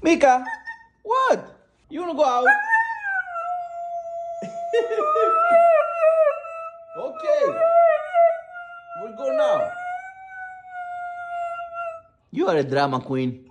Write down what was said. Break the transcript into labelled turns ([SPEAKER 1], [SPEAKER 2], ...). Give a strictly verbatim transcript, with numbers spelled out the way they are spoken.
[SPEAKER 1] Mika, what? You wanna go out? Okay. We'll go now. You are a drama queen.